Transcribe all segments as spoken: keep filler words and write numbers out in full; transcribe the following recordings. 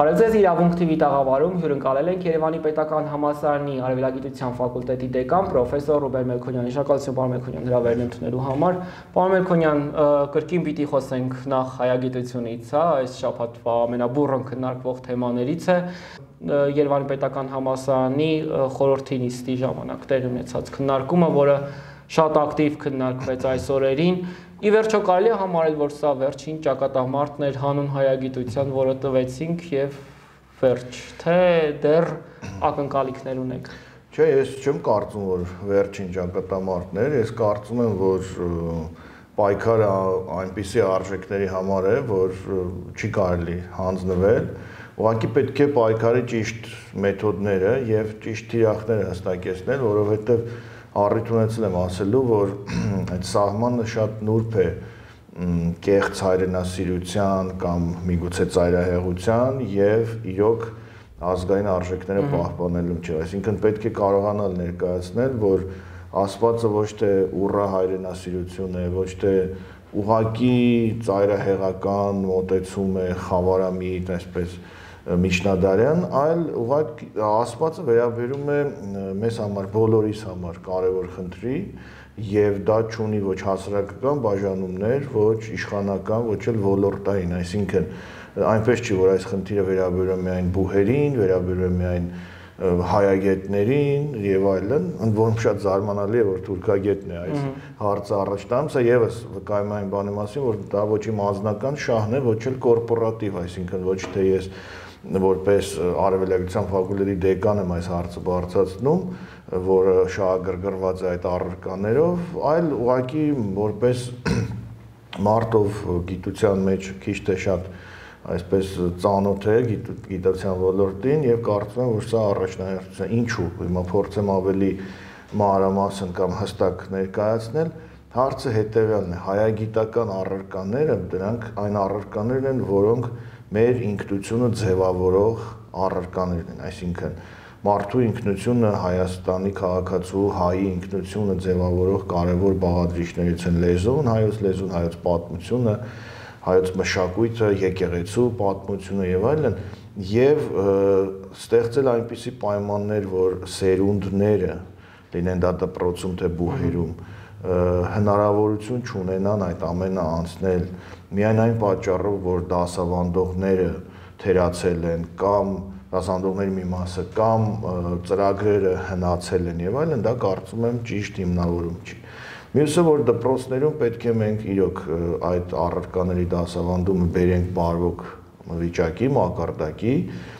Բարև ձեզ, իրավունք թիվի տաղավարում հյուրընկալել ենք Երևանի պետական համալսարանի արևելագիտության ֆակուլտետի դեկան պրոֆեսոր Ռուբեն Մելքոնյանի։ Շնորհակալություն պարոն Մելքոնյան հրավերն ընդունելու համար։ Պարոն Մելքոնյան, կրկին պիտի խոսենք նախ հայագիտությունից, հա, այս շաբաթվա ամենաբուռն քննարկվող թեմաներից է Երևանի պետական համալսարանի խորհրդի նիստի ժամանակ տեղի ունեցած քննարկումը, որը շատ ակտիվ քննարկվեց այս օրերին։ Ի վերջո կարելի է համարել, որ սա վերջին ճակատամարտն էր հանուն հայագիտության, որը տվեցինք եւ վերջ, թե դեռ ակնկալիքներ ունեք։ Չէ, ես չեմ կարծում, որ վերջին ճակատամարտն էր, ես կարծում եմ, որ պայքարը այնպիսի արժեքների համար է, որ չի կարելի հանձնվել, ուղղակի պետք է պայքարի ճիշտ մեթոդները եւ ճիշտ թիրախները հստակեցնել, որովհետեւ առիթ ունեցել եմ ասելու, որ այդ սահմանը շատ նուրբ է կեղծ հայրենասիրության կամ միգուցե ծայրահեղության եւ իրոք ազգային արժեքները պահպանելու միջեւ, այսինքն պետք է կարողանալ ներկայացնել, որ Աստվածը ոչ թե ուռա հայրենասիրություն է, ոչ թե ուղղակի ծայրահեղական մոտեցում է, խավարամիտ, այսպես միջնադարյան, այլ ուղղակի Աստվածը վերաբերում է մեզ համար, բոլորիս համար կարևոր խնդրի եւ դա չունի ոչ հասարակական բաժանումներ, ոչ իշխանական, ոչ էլ ոլորտային, այսինքն այնպես չի, որ այս խնդիրը վերաբերում է միայն բուհերին, վերաբերում է միայն հայագետներին եւ այլն, ընդ որում շատ զարմանալի է, որ թուրքագետն է այս հարցը առաջ տանում, սա եւս վկայում է այն բանի մասին, որ դա ոչ իմ անձնական շահն է, ոչ էլ կորպորատիվ, այսինքն ոչ թե ես որպես արևելագիտության ֆակուլտետի դեկան եմ այս հարցը բարձրացնում, որը շահագրգռված է այդ առարկաներով, այլ ուղղակի որպես մարդով գիտության մեջ քիչ թե շատ այսպես ծանոթ է գիտության ոլորտին եւ կարծում եմ, որ սա առաջնահերթություն է։ Ինչու՞, հիմա փորձեմ ավելի մանրամասն կամ հստակ ներկայացնել, հարցը հետեւյալն է, հայագիտական առարկաները, դրանք այն առարկաներն են, որոնք մեր ինքնությունը ձևավորող առարկաներն են, այսինքն մարդու ինքնությունը Հայաստանի քաղաքացու հայի ինքնությունը ձևավորող կարևոր բաղադրիչներից են լեզուն, հայոց լեզուն, հայոց պատմությունը, հայոց մշակույթը, եկեղեցու պատմությունը եւ այլն, եւ ստեղծել այնպիսի պայմաններ, որ սերունդները լինեն դա դպրոցում թե բուհերում հնարավորություն չունենան այդ ամենը անցնել միայն այն պատճառով, որ դասավանդողները թերացել են կամ դասավանդողների մի մասը կամ ծրագրերը հնացել են եւ այլն, դա կարծում եմ ճիշտ հիմնավորում չի։ Մյուսը, որ դպրոցներում պետք է մենք իրոք այդ առարկաների դասավանդումը բերենք բարվոք վիճակի, մակարդակի,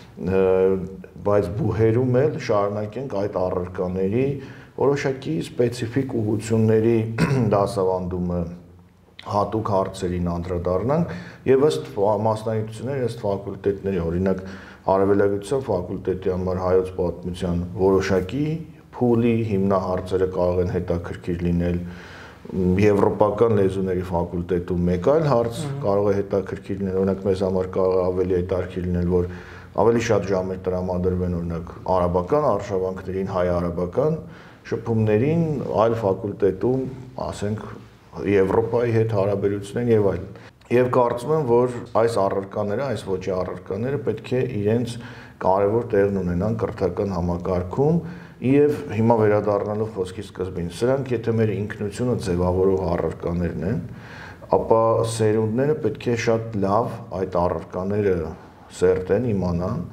բայց բուհերում էլ շարունակենք այդ առարկաների որոշակի սպეციფიկ ուղղությունների դասավանդումը հատուկ հարցերին անդրադառնանք եւ ըստ մասնագիտությունների, ըստ ֆակուլտետների, օրինակ արևելագիտության ֆակուլտետի համար հայոց պատմության որոշակի փուլի հիմնահարցերը կարող են հետաքրքիր լինել, եվրոպական լեզուների ֆակուլտետում մեկ այլ հարց կարող է հետաքրքիր լինել, օրինակ մեզ համար կարող է ավելի հետաքրքիր լինել, որ ավելի շատ ժամեր տրամադրվեն օրինակ արաբական արշավանքներին, հայ-արաբական շփումներին, այլ ֆակուլտետում, ասենք Եվրոպայի հետ հարաբերություններ եւ այլն։ Եվ կարծում եմ, որ այս առարկաները, այս ոճի առարկաները պետք է իրենց կարևոր տեղն ունենան կրթական համակարգում եւ հիմա վերադառնալով խոսքի սկզբին, սրանք եթե մեր ինքնությունը ձևավորող առարկաներն են, ապա սերունդները պետք է շատ լավ այդ առարկաները սերտեն, իմանան,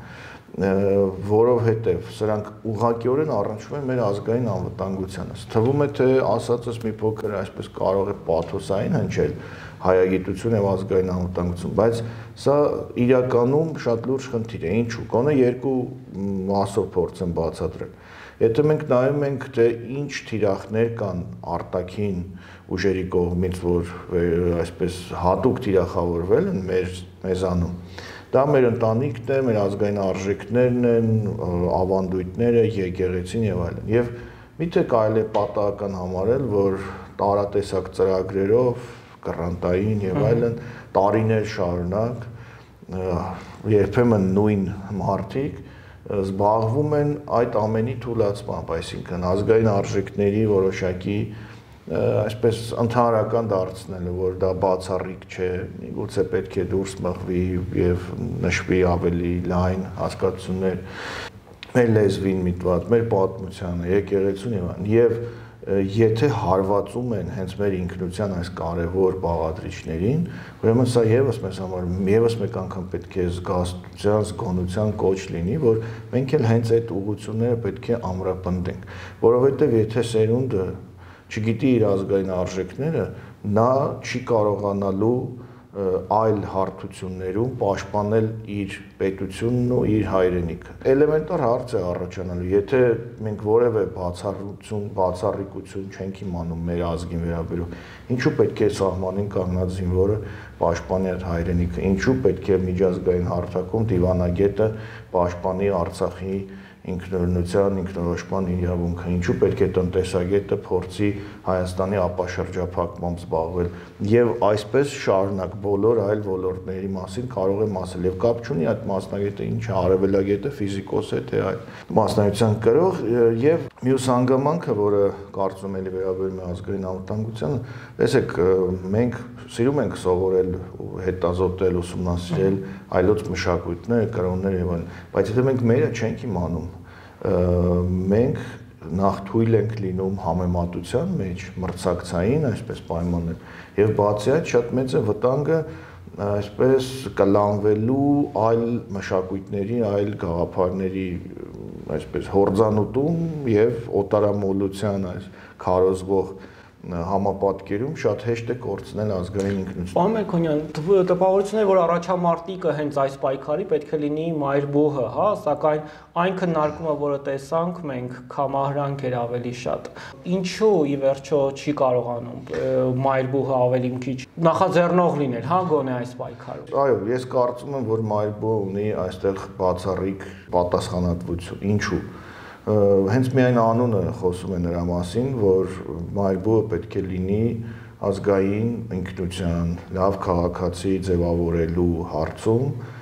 որովհետև սրանք ուղղակիորեն առնչվում են մեր ազգային անվտանգությանը։ Թվում է, թե ասածս մի փոքր այսպես կարող է պաթոսային հնչել հայագիտություն եւ ազգային անվտանգություն, բայց սա իրականում շատ լուրջ խնդիր է։ Ինչու՞։ Գոնե երկու մասով փորձեմ բացատրել։ Եթե մենք նայում ենք, թե ինչ թիրախներ կան արտաքին ուժերի կողմից, որ այսպես հատուկ թիրախավորվել են մեր մեզանում, դա մեր ընտանիքն է, մեր ազգային արժեքներն են, ավանդույթները, եկեղեցին եւ այլն։ Եվ միթե կարելի է պատահական համարել, որ տարատեսակ ծրագրերով, գրանտային եւ այլն տարիներ շարունակ երբեմն նույն մարդիկ զբաղվում են այդ ամենի թույլաtsմամբ, այսինքն ազգային արժեքների որոշակի այսպես ընդհանրական դարձնելը, որ դա բացառիկ չէ, միգուցե պետք է դուրս մղվի եւ նշվի ավելի լայն հասկացություններ մեր լեզվին միտված, մեր պատմությանը, եկեղեցուն եւ այլն, եւ եթե հարվածում են հենց մեր ինքնության այս կարևոր բաղադրիչներին, ուրեմն սա եւս մեզ համար եւս մեկ անգամ պետք է զգաստության, զգոնության կոչ լինի, որ մենք էլ հենց այդ ուղղությունները պետք է ամրապնդենք, որովհետեւ եթե սերունդը չգիտի իր ազգային արժեքները, նա չի կարողանալու այլ հարթություններում պաշտպանել իր պետությունն ու իր հայրենիքը։ Էլեմենտար հարց է առաջանալու, եթե մենք որևէ բացառություն, բացառիկություն չենք իմանում մեր ազգին վերաբերող, ինչու պետք է սահմանին կանգնած զինվորը պաշտպանի այդ հայրենիքը, ինչու պետք է միջազգային հարթակում դիվանագետը պաշտպանի Արցախի ինքնուրույնության, ինքնորոշման իրավունքը, ինչու պետք է տնտեսագետը փորձի Հայաստանի ապաշրջափակմամբ զբաղվել եւ այսպես շարունակ բոլոր այլ ոլորտների մասին կարող եմ ասել եւ կապ չունի այդ մասնագետը ինչ է, արևելագետը, ֆիզիկոս է թե այլ մասնագիտության կրող եւ մյուս հանգամանքը, որը կարծում եմ վերաբերում է ազգային անվտանգությանը, տեսեք, մենք սիրում ենք սովորել ու հետազոտել, ուսումնասիրել այլոց մշակույթներ, կրոններ եւ այլն, բայց եթե մենք մերը չենք իմանում, մենք նախ թույլ ենք լինում համեմատության մեջ մրցակցային այսպես պայմաններ եւ բացի այդ շատ մեծ է վտանգը այսպես կլանվելու այլ մշակույթների, այլ գաղափարների այսպես հորձանուտում եւ օտարամոլության այս քարոզվող համապատկերում շատ հեշտ է կորցնել ազգային ինքնություն։ Պարոն Մելքոնյան, տպավորությունն է, որ առաջամարտիկը հենց այս պայքարի պետք է լինի մայրբուհը, հա, սակայն այն քննարկումը, որը տեսանք մենք, կամահրանք էր ավելի շատ։ Ինչու ի վերջո չի կարողանում մայրբուհը ավելի մի քիչ նախաձեռնող լինել, հա, գոնե այս պայքարում։ Այո, ես կարծում եմ, որ մայրբուհը ունի այստեղ բացառիկ պատասխանատվություն։ Ինչու՞։ Հենց միայն անունը խոսում է նրա մասին, որ մայրբուհը պետք է լինի ազգային ինքնության, լավ քաղաքացի ձևավորելու հարցում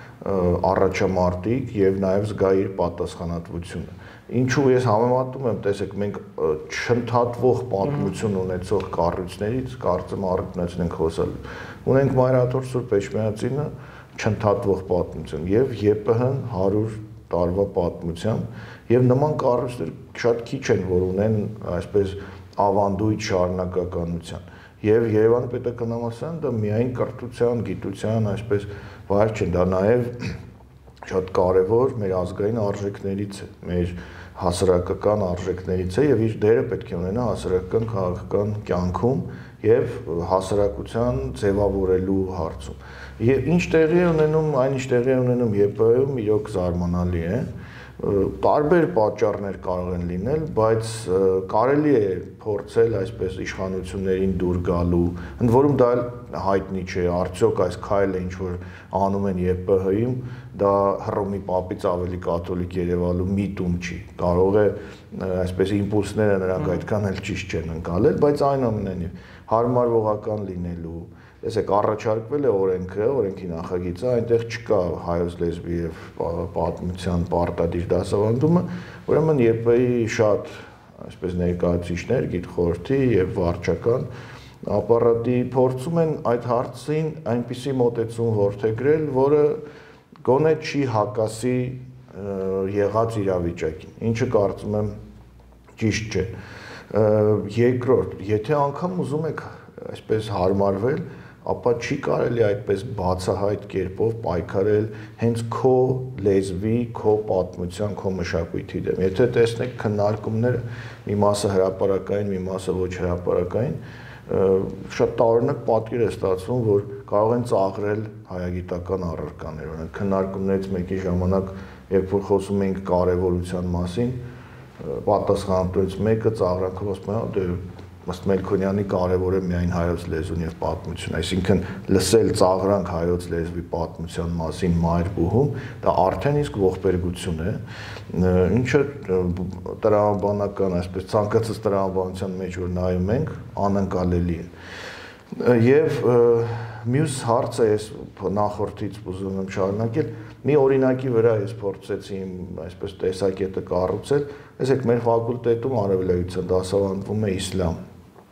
առաջամարտիկ եւ նաեւ զգա իր պատասխանատվությունը։ Ինչու ես համեմատում եմ, տեսեք, մենք չընդհատվող պատմություն ունեցող կառույցներից կարծեմ առիթներն ենք խոսել։ Ունենք Մայրաթոր Սուրբ Էջմիածինը, չընդհատվող պատմություն եւ ԵՊՀ-ն հարյուր տարվա պատմությամբ եւ նման կառույցներ շատ քիչ են, որ ունեն այսպես ավանդույթ շարունակականության եւ Երևանի պետական համալսարանը դա միայն կրթության, գիտության այսպես վայր չէ, դա նաեւ շատ կարեւոր մեր ազգային արժեքներից է, մեր հասարակական արժեքներից է եւ իր դերը պետք է ունենա հասարակական քաղաքական կյանքում եւ հասարակության ձևավորելու հարցում։ Եվ ինչ տեղի է ունենում, այնինչ տեղի է ունենում ԵՊՀ-ում իրոք զարմանալի է։ Տարբեր պատճառներ կարող են լինել, բայց կարելի է փորձել այսպես իշխանություններին դուր գալու, ընդ որում դա հայտնի չէ, արդյոք այս քայլը ինչ որ անում են ԵՊՀ-ում, դա Հռոմի պապից ավելի կաթոլիկ Երևանու միտում չի։ Կարող է այսպես իմպուլսները նրանք այդքան էլ ճիշտ չեն ընկալել, բայց այնուամենայնիվ հարմարվողական լինելու Տեսեք, առաջարկվել է օրենքը, օրենքի նախագիծը, այնտեղ չկա հայոց լեզվի եւ պատմության պարտադիր դասավանդումը, ուրեմն ԵՊՀ-ի շատ այսպես ներկայացուցիչներ, գիտխորհրդի եւ վարչական ապարատի փորձում են այդ հարցին այնպիսի մոտեցում որդեգրել, որը գոնե չի հակասի եղած իրավիճակին, ինչը կարծում եմ ճիշտ չէ։ Երկրորդ, եթե անգամ ուզում եք այսպես հարմարվել, ապա չի կարելի այդպես բացահայտ կերպով պայքարել հենց քո լեզվի, քո պատմության, քո մշակույթի դեմ։ Եթե տեսնեք քննարկումները, մի մասը հրապարակային, մի մասը ոչ հրապարակային, շատ տարօրինակ պատկեր է ստացվում, որ կարող են ծաղրել հայագիտական առարկաներ, օրինակ քննարկումներից մեկի ժամանակ, երբ որ խոսում ենք կարևորության մասին, պատասխանատուներից մեկը ծաղրանքով ասում է, դե ըստ Մելքոնյանի կարևոր է միայն հայոց լեզուն եւ պատմություն, այսինքն լսել ծաղրանք հայոց լեզվի պատմության մասին մայրբուհում, դա արդեն իսկ ողբերգություն է, ինչը տրամաբանական, այսպես ցանկացած տրամաբանության մեջ որ նայում ենք, անկալելի է։ Եվ մյուս հարցը ես նախորդից ուզում եմ շարունակել, մի օրինակի վրա ես փորձեցի այսպես տեսակետը կառուցել, տեսեք մեր ֆակուլտետում արևելագիտության դասավանդվում է իսլամ։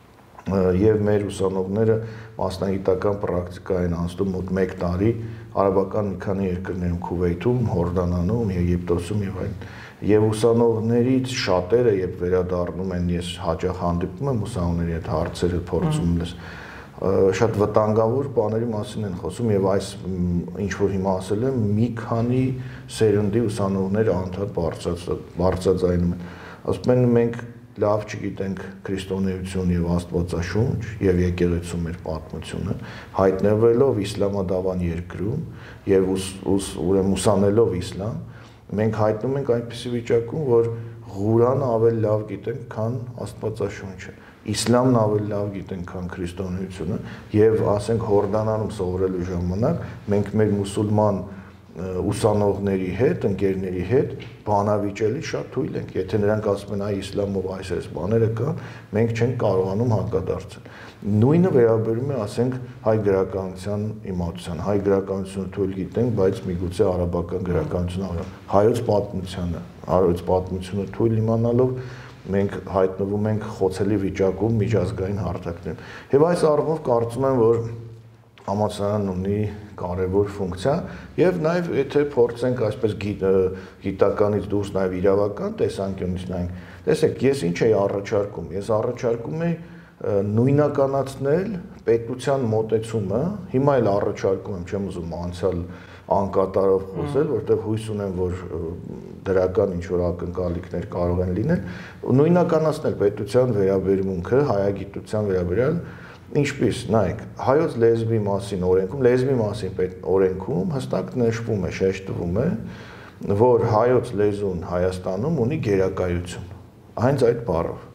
եւ մեր ուսանողները մասնագիտական պրակտիկա են անցնում մոտ մեկ տարի արաբական մի քանի երկրներում Քուվեյթում, Հորդանանում, Եգիպտոսում եւ այլն։ Եվ ուսանողներից շատերը երբ վերադառնում են, ես հաճախ հանդիպում եմ ուսանողների հետ հարցերը փորձում լս շատ վտանգավոր բաների մասին են խոսում եւ այս ինչ որ հիմա ասել եմ մի քանի սերնդի ուսանողներ անդադ բարձրաձայնում են ասում են մենք լավ չգիտենք քրիստոնեություն եւ Աստվածաշունչ եւ եկեղեցու մեր պատմությունը հայտնվելով իսլամադավան երկրում եւ ուրեմն ուսանելով իսլամ մենք հայտնում ենք այնպիսի վիճակում որ Ղուրանը ավելի լավ գիտենք քան Աստվածաշունչը իսլամն ավելի լավ գիտենք քան քրիստոնեությունը եւ ասենք Հորդանանում սովորելու ժամանակ մենք մեր մուսուլման ուսանողների հետ, ընկերների հետ բանավիճելի շատ թույլ ենք, եթե նրանք ասում են այ իսլամով այս այս բաները կան, մենք չենք կարողանում հակադարձել։ Նույնը վերաբերում է, ասենք, հայ գրականության իմացության, հայ գրականությունը թույլ գիտենք, բայց միգուցե արաբական գրականությունը, հայոց պատմությանը, հայոց պատմությունը թույլ իմանալով մենք հայտնվում ենք խոցելի վիճակում միջազգային հարթակներում։ Եվ այս առումով կարծում եմ, որ համալսարանն ունի կարևոր ֆունկցիա եւ նաեւ եթե փորձենք այսպես գիտականից դուրս նաեւ իրավական տեսանկյունից նայենք տեսեք ես ինչ էի առաջարկում ես առաջարկում էի նույնականացնել պետության մոտեցումը հիմա էլ առաջարկում եմ չեմ ուզում անցյալ անկատարով խոսել որտեղ հույս ունեմ որ դրական ինչ որ ակնկալիքներ կարող են լինել նույնականացնել պետության վերաբերմունքը հայագիտության վերաբերյալ Ինչպես, նայեք, հայոց լեզվի մասին օրենքում, լեզվի մասին օրենքում հստակ նշվում է, շեշտվում է, որ հայոց լեզուն Հայաստանում ունի գերակայություն, հենց այդ բառով։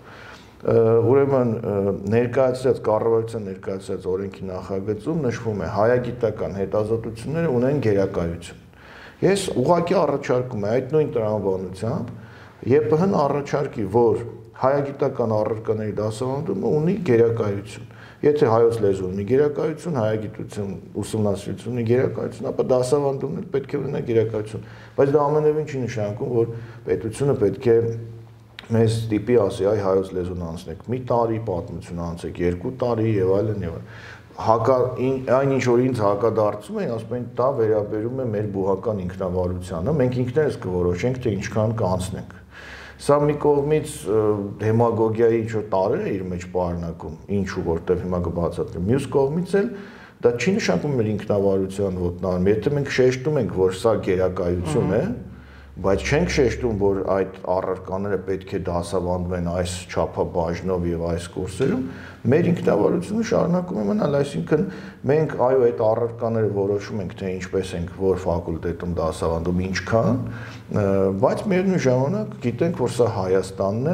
Ուրեմն ներկայացրած կառավարության ներկայացրած օրենքի նախագծում նշվում է հայագիտական հետազոտությունները ունեն գերակայություն։ Ես ուղղակի առաջարկում եմ այդ նույն տրամաբանությամբ ԵՊՀ-ն առաջարկի, որ հայագիտական առարկաների դասավանդումը ունի գերակայություն։ Եթե հայոց լեզուն ունի գերակայություն, հայագիտություն ուսումնասիրություն ունի գերակայություն, ապա դասավանդումն պետք է ունենա գերակայություն։ Բայց դա ամենևին չի նշանակում, որ պետությունը պետք է մեզ տիպի ասի, այ հայոց լեզուն անցնեք մի տարի, պատմություն անցեք երկու տարի եւ այլն եւ այլն։ Հակա այն ինչ որ ինձ հակադարձում են, ասում են դա վերաբերում է մեր բուհական ինքնավարությանը, մենք ինքներս կորոշենք, թե ինչքան կանցնենք։ Սա մի կողմից դեմագոգիայի ինչ-որ տարրեր է իր մեջ պարունակում, ինչու որտեղ հիմա կբացատրեմ։ Մյուս կողմից էլ դա չի նշանակում մեր ինքնավարության ոտնահարում։ Եթե մենք շեշտում ենք, որ սա գերակայություն է, բայց չենք շեշտում, որ այդ առարկաները պետք է դասավանդվեն այս չափաբաժնով եւ այս կուրսերում, մեր ինքնավարությունը շարունակում է մնալ, այսինքն մենք այո այդ առարկաները որոշում ենք, թե ինչպես ենք որ ֆակուլտետում դասավանդում, ինչքան, բայց միևնույն ժամանակ գիտենք, որ սա Հայաստանն է,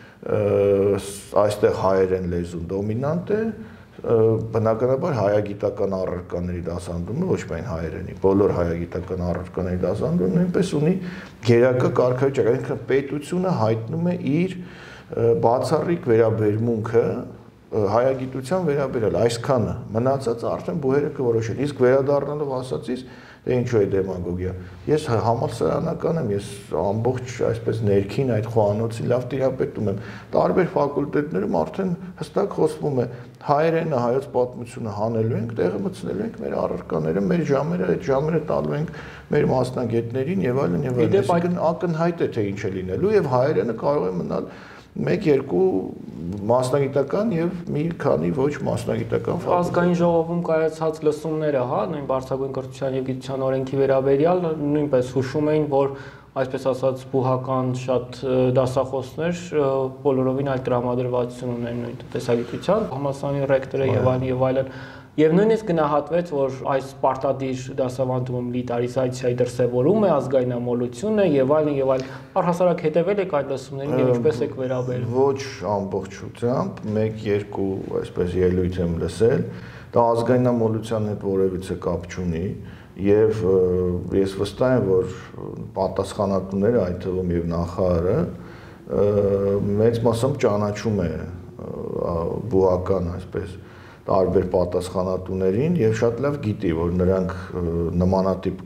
այստեղ հայերեն լեզուն դոմինանտ է, բնականաբար հայագիտական առարկաների դասանդումը ոչ միայն հայերենի, բոլոր հայագիտական առարկաների դասանդումը նույնպես ունի գերակա կարգավիճակ, այսինքն պետությունը հայտնում է իր բացառիկ վերաբերմունքը հայագիտության վերաբերյալ այսքանը, մնացածը արդեն բուհերը կորոշեն, իսկ վերադառնալով ասածից դե ինչու է դեմագոգիա։ Ես համալսարանական եմ, ես ամբողջ այսպես ներքին այդ խոհանոցի լավ տիրապետում եմ։ Տարբեր ֆակուլտետներում արդեն հստակ խոսվում է հայերենը, հայոց պատմությունը հանելու ենք, տեղը մտցնելու ենք մեր առարկաները, մեր ժամերը, այդ ժամերը տալու ենք մեր մասնագետներին եւ այլն եւ այլն։ Այսինքն ակնհայտ է թե ինչ է լինելու եւ հայերենը կարող է մնալ մեկ-երկու մասնագիտական եւ մի քանի ոչ մասնագիտական ֆակուլտետ։ Ազգային ժողովում կայացած լսումները, հա, նույն Բարձրագույն կրթության եւ գիտության օրենքի վերաբերյալ նույնպես հուշում էին, որ այսպես ասած բուհական շատ դասախոսներ բոլորովին այլ տրամադրվածություն ունեն նույն տեսակետության, համալսարանի ռեկտորը եւ այլն եւ այլն։ Եվ նույնիսկ գնահատվեց, որ այս պարտադիր դասավանդումը միլիտարիզացիայի դրսևորում է, ազգայնամոլություն է եւ այլն եւ այլն։ Առհասարակ հետեւել եք այդ լսումներին եւ ինչպես եք վերաբերվում։ Ոչ ամբողջությամբ, մեկ-երկու այսպես ելույթ եմ լսել, դա ազգայնամոլության հետ որևիցե կապ չունի եւ ես վստահ եմ, որ պատասխանատուները, այդ թվում եւ նախարարը մեծ մասամբ ճանաչում է բուհական այսպես տարբեր պատասխանատուներին եւ շատ լավ գիտի, որ նրանք նմանատիպ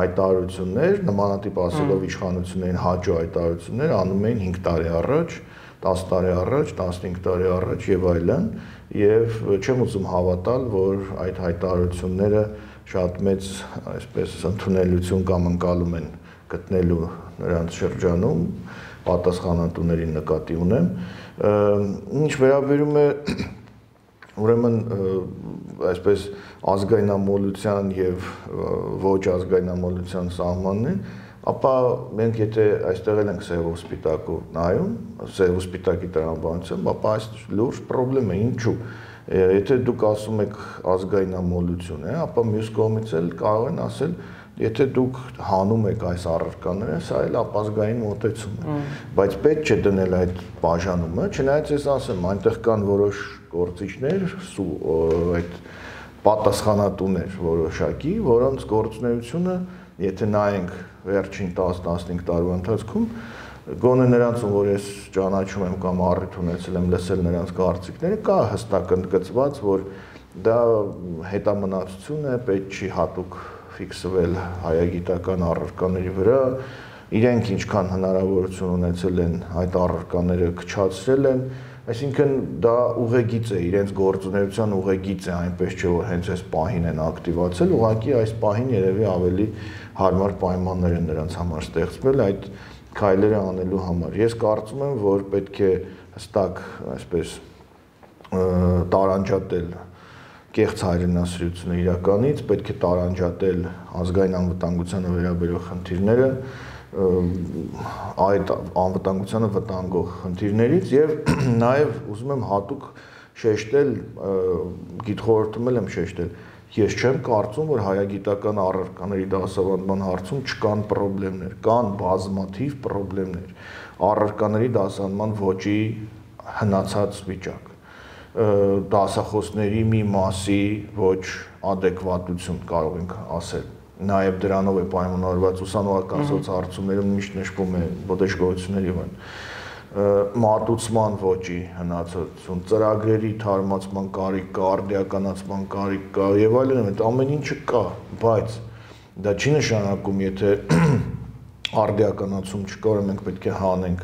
հայտարարություններ, նմանատիպ ասելով իշխանություններին հաջող հայտարարություններ անում էին հինգ տարի առաջ, տասը տարի առաջ, տասնհինգ տարի առաջ եւ այլն, եւ չեմ ուզում հավատալ, որ այդ հայտարարությունները շատ մեծ, այսպես ընդունելություն կամ ընկալում են գտնելու նրանց շրջանում, պատասխանատուներին նկատի ունեմ։ Ինչ վերաբերում է ուրեմն այսպես ազգայնամոլության եւ ոչ ազգայնամոլության սահմաններին, ապա մենք եթե այստեղ էլ ենք սև ու սպիտակը նայում, սև ու սպիտակի տրամաբանությամբ, ապա այս լուրջ խնդրեմ է, ինչու։ Եթե դուք ասում եք ազգայնամոլություն, ապա մյուս կողմից էլ կարող են ասել, եթե դուք հանում եք այս առարկաները, սա էլ ապազգային մոտեցում է, բայց պետք չէ դնել այդ բաժանումը, չնայած ես ասեմ, այնտեղ կան որոշ գործիչներ, այդ պատասխանատուներ որոշակի, որոնց գործունեությունը, եթե նայենք վերջին տասը-տասնհինգ տարվա ընթացքում, գոնե նրանցում, որ ես ճանաչում եմ կամ առիթ ունեցել եմ լսել նրանց կարծիքները, կա հստակ ընդգծված, որ դա հետամնացություն է, պետք չի հատուկ ֆիքսվել հայագիտական առարկաների վրա, իրենք ինչքան հնարավորություն ունեցել են այդ առարկաները քչացրել են, այսինքն դա ուղեգիծ է, իրենց գործունեության ուղեգիծ է, այնպես չէ, որ հենց այս պահին են ակտիվացել, ուղղակի այս պահին երևի ավելի հարմար պայմաններ են նրանց համար ստեղծվել այդ քայլերը անելու համար։ Ես կարծում եմ, որ պետք է հստակ, այսպես, տարանջատել կեղծ հայրենասիրությունը իրականից, պետք է տարանջատել ազգային անվտանգությանը վերաբերող խնդիրները, այդ անվտանգությանը վտանգող խնդիրներից եւ նաեւ ուզում եմ հատուկ շեշտել, գիտխորհրդում եմ շեշտել, ես չեմ կարծում, որ հայագիտական առարկաների դասավանդման հարցում չկան խնդիրներ, կան բազմաթիվ խնդիրներ, առարկաների դասավանդման ոճի հնացած վիճակ, դասախոսների մի մասի ոչ ադեկվատություն կարող ենք ասել, նաև դրանով է պայմանավորված ուսանողական սոցհարցումներում միշտ նշվում է ոտեշգործությունների վան, մատուցման ոճի հնացածություն, ծրագրերի թարմացման կարիք կա, արդիականացման կարիք կա եւ այլն, այդ ամեն ինչը կա, բայց դա չի նշանակում, եթե արդիականացում չկա, որ մենք պետք է հանենք,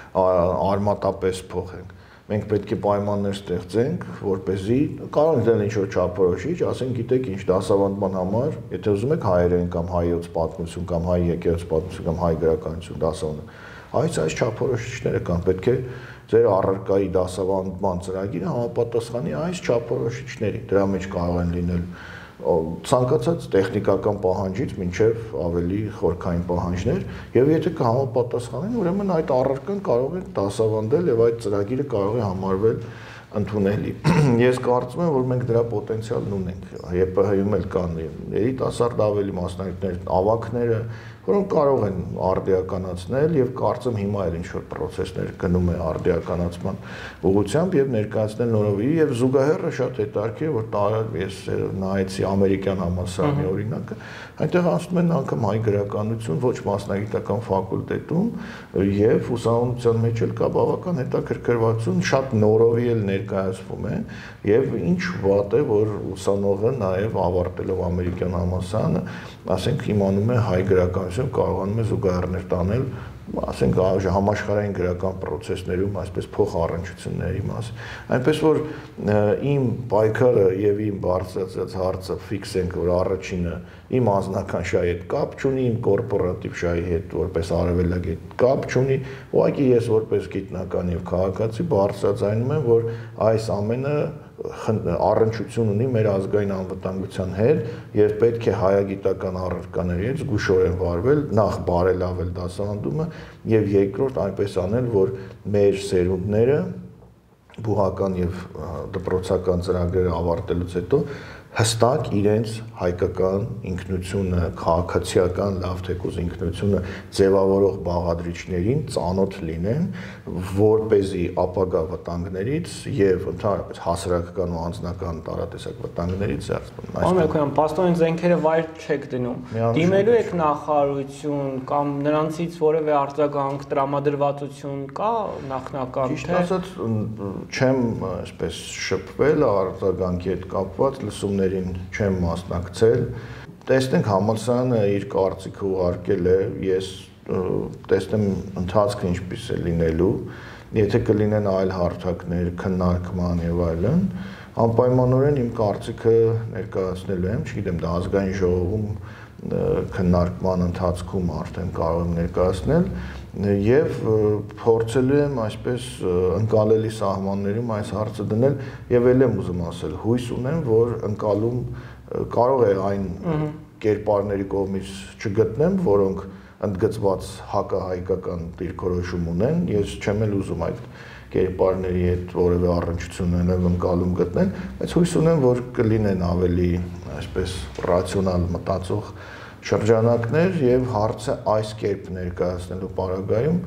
արմատապես փոխենք։ Մենք պետք է պայմաններ ստեղծենք, որպեսզի կարող ենք ինչ-որ չափորոշիչ, ասենք, գիտեք ինչ, դասավանդման համար, եթե ուզում եք հայերեն կամ հայոց պատմություն կամ հայ եկեղեցի պատմություն կամ հայ գրականություն դասավանդել, այս այս չափորոշիչները կան, պետք է ձեր առարկայի դասավանդման ծրագիրը համապատասխանի այս չափորոշիչների, դրա մեջ կարող են լինել ցանկացած տեխնիկական պահանջից մինչև ավելի խորքային պահանջներ եւ եթե կհամապատասխանեն, ուրեմն այդ առարկան կարող է դասավանդել եւ այդ ծրագիրը կարող է համարվել ընդունելի։ Ես կարծում եմ, որ մենք դրա պոտենցիալն ունենք։ ԵՊՀ-ում էլ կան երիտասարդ ավելի մասնագետներ, ավագները, որոնք կարող են արդիականացնել եւ կարծեմ հիմա էլ ինչ-որ process-ներ գնում է արդիականացման ուղղությամբ եւ ներկայացնել նորովի եւ զուգահեռը շատ հետաքրքիր որ տարավ ես նայեցի ամերիկյան համալսարանի օրինակը, այնտեղ ասում են անգամ հայ գրականություն ոչ մասնագիտական ֆակուլտետում եւ ուսանողության մեջ էլ կա բավական հետաքրքրվածություն, շատ նորովի էլ ներկայացվում է եւ ինչ վատ է որ ուսանողը նաեւ ավարտելով ամերիկյան համալսարանը, ասենք իմանում է հայ գրականություն կարողանում է զուգահեռներ տանել, ասենք համաշխարհային գրական process-ներում այսպես փոխառնչությունների մաս։ Այնպես որ իմ պայքարը եւ իմ բարձրացած հարցը ֆիքսենք, որ առաջինը իմ անձնական շահի հետ կապ չունի, իմ կորպորատիվ շահի հետ որպես արևելագետ կապ չունի, ուղղակի ես որպես գիտնական եւ քաղաքացի բարձրացնում եմ, որ այս ամենը առնչություն ունի մեր ազգային անվտանգության հետ եւ պետք է հայագիտական առարկաների հետ զգուշորեն վարվել, նախ բարելավել դասավանդումը եւ երկրորդ այնպես անել, որ մեր սերունդները բուհական եւ դպրոցական ծրագրերը ավարտելուց հետո հստակ իրենց հայկական ինքնությունը, քաղաքացիական լավ թեկուզ ինքնությունը ձևավորող բաղադրիչներին ծանոթ լինեն, որպեսզի ապագա վտանգներից եւ ընդհանրապես հասարակական ու անձնական տարատեսակ վտանգներից զերծ լինեն։ Ամենքան պաստորեն զենքերը վայր չեք դնում։ Դիմելու եք նախարարություն կամ նրանցից որևէ արձագանք, տրամադրվածություն կա նախնական թե։ Ճիշտ ասած, չեմ այսպես շփվել արձագանքի հետ կապված լսումներ չեմ մասնակցել, տեսնենք համալսարանը իր կարծիքը ուղարկել է, ես տեսնեմ ընթացքը ինչպես է լինելու, եթե կլինեն այլ հարթակներ, քննարկման եւ այլն, անպայմանորեն իմ կարծիքը ներկայացնելու եմ, չգիտեմ, դա ազգային ժողովում քննարկման ընթացքում արդեն կարող եմ ներկայացնել եւ փորձելու եմ այսպես ընկալելի սահմաններում այս հարցը դնել եւ ել եմ ուզում ասել, հույս ունեմ, որ ընկալում կարող է այն կերպարների կողմից չգտնեմ, որոնք ընդգծված հակահայկական դիրքորոշում ունեն, ես չեմ էլ ուզում այդ կերպարների հետ որևէ առնչություն ունենալ ընկալում գտնել, բայց հույս ունեմ, որ կլինեն ավելի այսպես ռացիոնալ մտածող շրջանակներ եւ հարցը այս կերպ ներկայացնելու պարագայում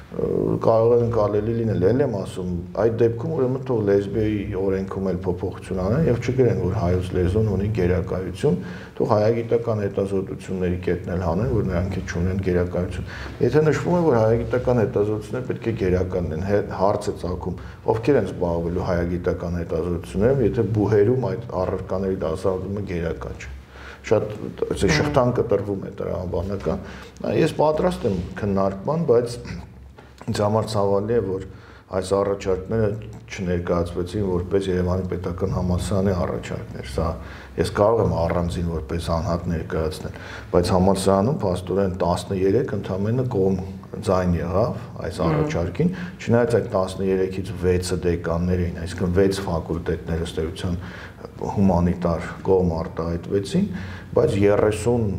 կարող է ընկալելի լինել, ել եմ ասում, այդ դեպքում ուրեմն թող լեզբիայի օրենքում էլ փոփոխություն անեն եւ չգրեն, որ հայոց լեզուն ունի գերակայություն, թող հայագիտական հետազոտությունների կետնել հանեն, որ նրանք չունեն գերակայություն։ Եթե նշվում է, որ հայագիտական հետազոտությունները պետք է գերական լինեն, հարց է ծագում, ովքեր են զբաղվելու հայագիտական հետազոտություններով, եթե բուհերում այդ առարկաների դասավանդումը գերակա չէ։ Շատ շղթան կտրվում է տրամաբանական։ Ես պատրաստ եմ քննարկման, բայց ինձ համար ցավալի է, որ այս առաջարկները չներկայացվեցին որպես Երևանի պետական համալսարանի առաջարկներ։ Սա ես կարող եմ առանձին որպես անհատ ներկայացնել, բայց համալսարանում փաստորեն տասներեք ընդամենը կողմ ձայն եղավ այս առաջարկին, չնայած այդ տասներեքից վեցը դեկաններ էին, այսինքն վեց ֆակուլտետներ ըստ էության հումանիտար կողմ արտահայտվեցին, բայց երեսուն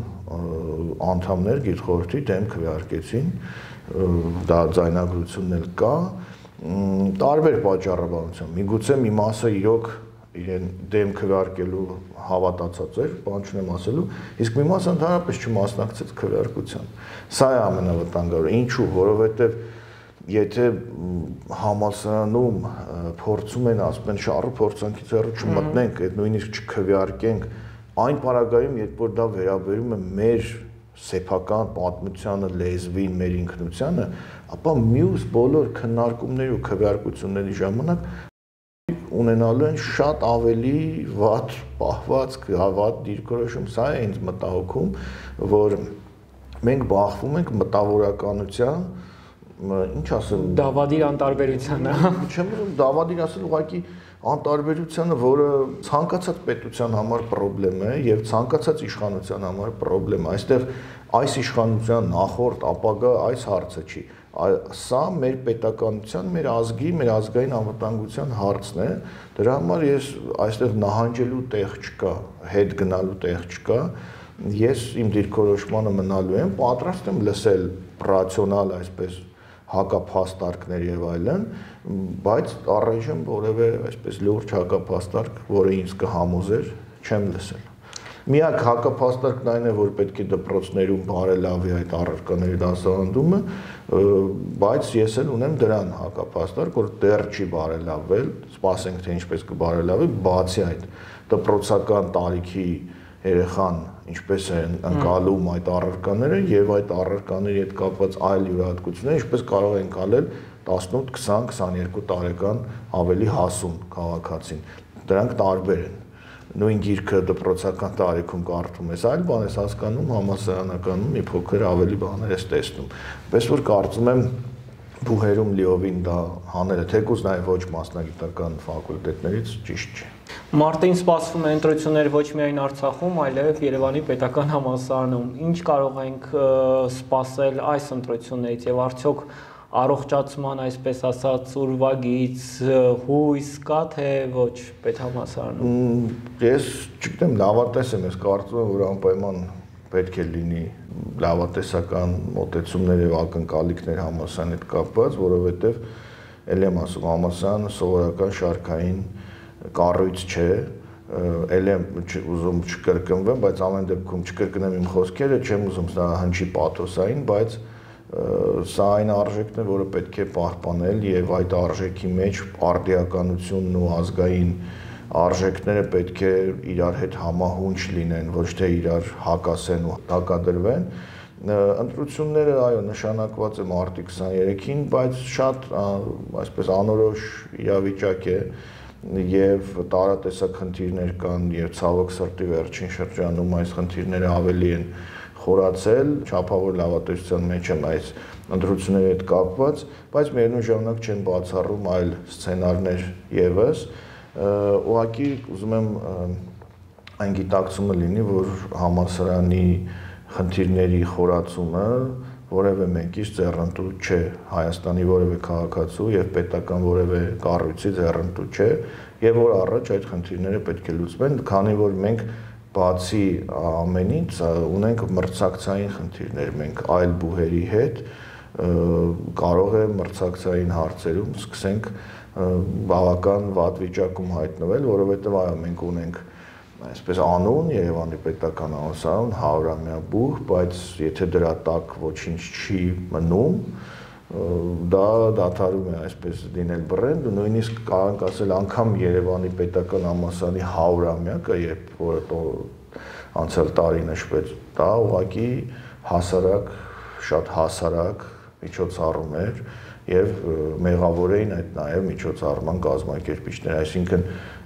անդամներ գիտխորհրդի դեմ քվեարկեցին, դա ձայնագրությունն էլ կա, տարբեր պատճառաբանությամբ, միգուցե մի մասը իրոք իրեն դեմ քվեարկելու հավատացած էր, բան չունեմ ասելու, իսկ մի մասը ընդհանրապես չմասնակցեց քվեարկության։ Սա է ամենավտանգավորը, ինչու, որովհետև եթե համալսարանում փորձում են, ասում են, շարժ փորձանքից հեռու չմտնենք, այդ նույնիսկ չքվեարկենք, այն պարագայում, երբ որ դա վերաբերում է մեր սեփական պատմությանը, լեզվին, մեր ինքնությանը, ապա մյուս բոլոր քննարկումների ու քվեարկությունների ժամանակ ունենալու են շատ ավելի վատ պահվածք, վատ դիրքորոշում, սա է ինձ մտահոգում, որ մենք բախվում ենք մտավորականության, ինչ ասեմ, դավադիր անտարբերությանը։ Չեմ ուզում դավադիր ասել, ուղղակի անտարբերությանը, որը ցանկացած պետության համար խնդրեմ է եւ ցանկացած իշխանության համար խնդրեմ է։ Այստեղ այս իշխանության նախորդ ապագա այս հարցը չի։ Սա մեր պետականության, մեր ազգի, մեր ազգային անվտանգության հարցն է։ Դրա համար ես այստեղ նահանջելու տեղ չկա, հետ գնալու տեղ չկա։ Ես իմ դիրքորոշմանը մնալու եմ, պատրաստ եմ լսել ռացիոնալ այսպես հակափաստարկներ եւ այլն, բայց առայժմ որևէ այսպես լուրջ հակափաստարկ, որը ինձ կհամոզեր, չեմ լսել։ Միակ հակափաստարկն այն է, որ պետք է դպրոցներում բարելավի այդ առարկաների դասավանդումը, բայց ես էլ ունեմ դրան հակափաստարկ, որ դեռ չի բարելավվել, սպասենք թե ինչպես կբարելավի, բացի այդ դպրոցական տարիքի երեխան ինչպես են ընկալում այդ առարկաները եւ այդ առարկաների հետ կապված այլ յուրահատկություններ, ինչպես կարող են ընկալել տասնութ, քսան, քսաներկու տարեկան ավելի հասուն քաղաքացին։ Դրանք տարբեր են։ Նույն գիրքը դպրոցական տարիքում կարդում ես, այլ բան ես հասկանում, համալսարանականում մի փոքր ավելի բաներ ես տեսնում։ Պես որ կարծում եմ բուհերում լիովին դա հանելը, թեկուզ նաև ոչ մասնագիտական ֆակուլտետներից ճիշտ չէ։ Մարտին սպասվում է ընտրություններ ոչ միայն Արցախում, այլև Երևանի պետական համալսարանում։ Ինչ կարող ենք սպասել այս ընտրություններից եւ արդյոք առողջացման, այսպես ասած, ուրվագից հույս կա թե ոչ պետհամալսարանում։ Ես չգիտեմ, լավատես եմ, ես կարծում եմ, որ անպայման պետք է լինի լավատեսական մոտեցումներ եւ ակնկալիքներ համալսարանի հետ կապված, որովհետեւ ել եմ ասում, համալսարանը սովորական շարքային կառույց չէ, ել եմ ուզում չկրկնվեմ, բայց ամեն դեպքում չկրկնեմ իմ խոսքերը, չեմ ուզում սա հնչի պաթոսային, բայց սա այն արժեքն է, որը պետք է պահպանել եւ այդ արժեքի մեջ արդիականությունն ու ազգային արժեքները պետք է իրար հետ համահունչ լինեն, ոչ թե իրար հակասեն ու հակադրվեն։ Ընտրությունները, այո, նշանակված է մարտի քսաներեքին, բայց շատ այսպես անորոշ իրավիճակ է եւ տարատեսակ խնդիրներ կան եւ ցավոք սրտի վերջին շրջանում այս խնդիրները ավելի են խորացել, չափավոր լավատեսության մեջ եմ այս ընտրությունների հետ կապված, բայց միևնույն ժամանակ չեն բացառում այլ սցենարներ եւս։ Ուղղակի ուզում եմ այն գիտակցումը լինի, որ համալսարանի խնդիրների խորացումը որևէ մեկից ձեռնտու չէ, Հայաստանի որևէ քաղաքացու եւ պետական որևէ կառույցի ձեռնտու չէ, եւ որ առաջ այդ խնդիրները պետք է լուծվեն, քանի որ մենք բացի ամենից ունենք մրցակցային խնդիրներ, մենք այլ բուհերի հետ կարող է մրցակցային հարցերում սկսենք բավական վատ վիճակում հայտնվել, որովհետեւ այո մենք ունենք այսպես անուն Երևանի պետական համալսարան հարյուրամյա բուհ, բայց եթե դրա տակ ոչինչ չի մնում, դա դադարում է այսպես լինել բրենդ, ու նույնիսկ կարող ենք ասել անգամ Երևանի պետական համալսարանի հարյուրամյակը, երբ որը անցյալ տարի նշվեց, դա ուղղակի հասարակ, շատ հասարակ միջոցառում էր եւ մեղավոր էին այդ նաեւ միջոցառման կազմակերպիչները, այսինքն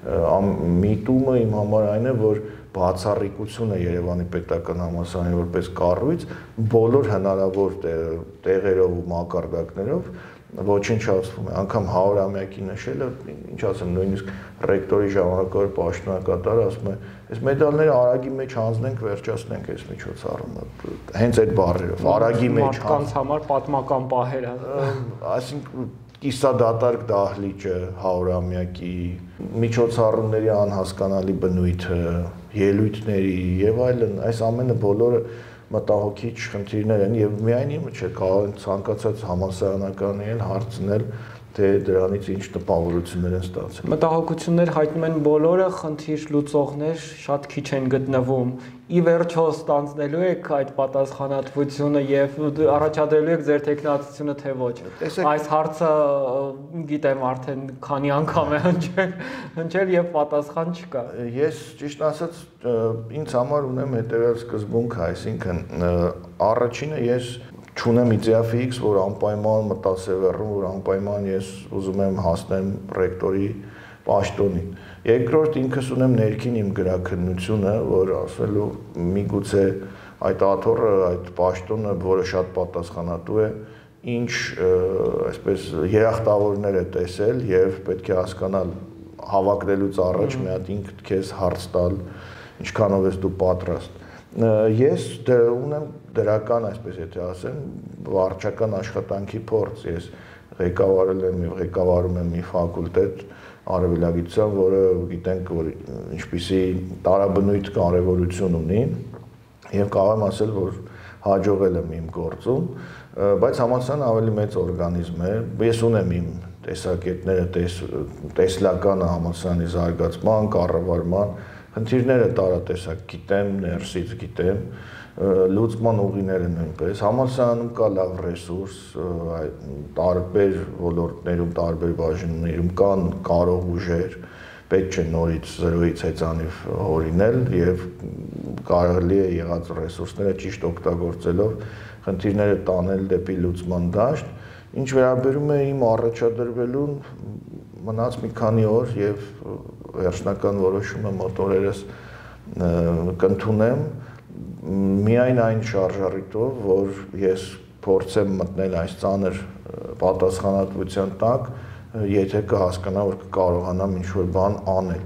միտումը իմ համար այն է, որ բացառիկությունը Երևանի պետական համալսարանի որպես կառույց բոլոր հնարավոր տեղերով ու մակարդակներով ոչնչացվում է, անգամ հարյուրամյակի նշելը, ինչ ասեմ, նույնիսկ ռեկտորի ժամանակավոր պաշտոնակատարը ասում է, այս մեդալները արագի մեջ հանձնենք, վերջացնենք այս միջոցառումը, հենց այդ բառերով, արագի մեջ մարդկանց համար պատմական պահեր է, այսինքն կիսադատարկ դահլիճը հարյուրամյակի, միջոցառումների անհասկանալի բնույթը, ելույթների եւ այլն, այս ամենը բոլորը մտահոգիչ խնդիրներ են եւ միայն իմը չէ, կարող են ցանկացած համալսարանականի էլ հարցնել, թե դրանից ինչ տպավորություններ են ստացել։ Մտահոգություններ հայտնում են բոլորը, խնդիր լուծողներ շատ քիչ են գտնվում։ Ի վերջո ստանձնելու եք այդ պատասխանատվությունը եւ առաջադրելու եք ձեր տեխնացությունը թե ոչ։ Այս հարցը գիտեմ արդեն քանի անգամ է հնչել, հնչել եւ պատասխան չկա։ Ես ճիշտ ասած ինձ համար ունեմ հետեւյալ սկզբունք, այսինքն առաջինը ես չունեմ իդեա ֆիքս, որ անպայման մտասևեռում, որ անպայման ես ուզում եմ հասնեմ ռեկտորի պաշտոնին։ Երկրորդ ինքս ունեմ ներքին իմ գրաքննությունը, որ ասելու միգուցե այդ աթոռը, այդ պաշտոնը, որը շատ պատասխանատու է, ինչ այսպես երախտավորներ է տեսել եւ պետք է հասկանալ հավակնելուց առաջ մի հատ ինքդ քեզ հարց տալ, ինչքանով ես դու պատրաստ։ Ես ունեմ դրական, այսպես եթե ասեմ, վարչական աշխատանքի փորձ, ես ղեկավարել եմ եւ ղեկավարում եմ մի ֆակուլտետ արևելագիտության, որը գիտենք, որ ինչպիսի տարաբնույթ կարևորություն ունի եւ կարող եմ ասել, որ հաջողել եմ իմ գործում, բայց համալսարանը ավելի մեծ օրգանիզմ է, ես ունեմ իմ տեսակետները, տես, տեսլականը համալսարանի զարգացման, կառավարման, խնդիրները տարատեսակ գիտեմ, ներսից գիտեմ, լուծման ուղիները նույնպես, համալսարանում կա լավ ռեսուրս, տարբեր ոլորտներում, տարբեր բաժիններում կան կարող ուժեր, պետք չէ նորից զրոյից հեծանիվ հորինել եւ կարելի է եղած ռեսուրսները ճիշտ օգտագործելով խնդիրները տանել դեպի լուծման դաշտ, ինչ վերաբերում է իմ առաջադրվելուն մնաց մի քանի օր եւ վերջնական որոշումը մոտորերս կընդունեմ միայն այն շարժառիթով, որ ես փորձեմ մտնել այս ծանր պատասխանատվության տակ, եթե կհասկանամ, որ կկարողանամ ինչ-որ բան անել,